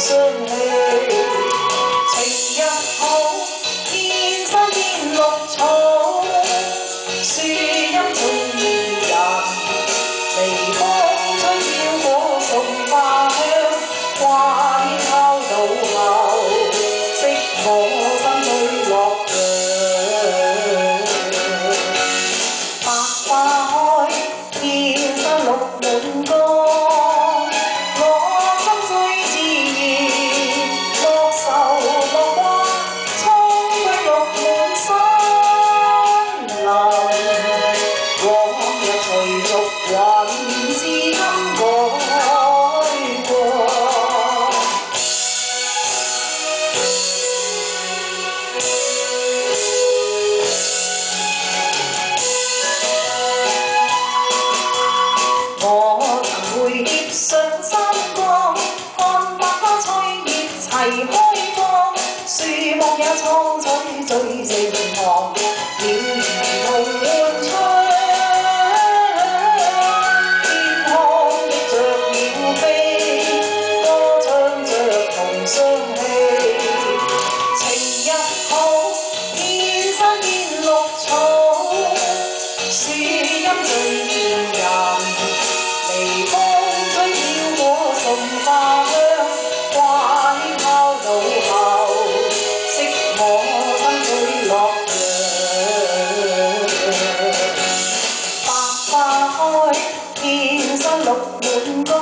氣。晴日好，天山見綠草，樹蔭盡人，微風吹飄過送花香，掛牽拋到後，識我心最樂揚。百花開，天山綠滿江，我心最自然，莫愁莫掛，蒼歸綠滿山林。往日隨俗雲，至今改過。我曾會疊上山崗，看百花翠葉齊開放，樹木也蒼翠最盛旁，鳥兒同歡唱，天空的雀鳥飛，歌唱着同相氣。晴日好，天山見綠草，樹蔭最人。微風吹飄過送花香，掛牽拋到後，識我心最樂揚。百花開，天山綠滿江，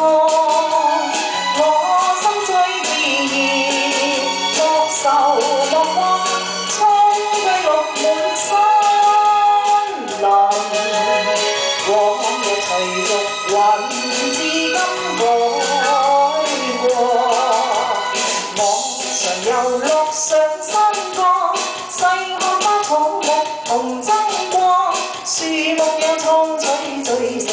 我心最自然，莫愁莫掛，蒼歸綠滿山林。往日隨俗雲，至今改過。我常遊樂上山崗，細看花草木同爭光，樹木也蒼翠最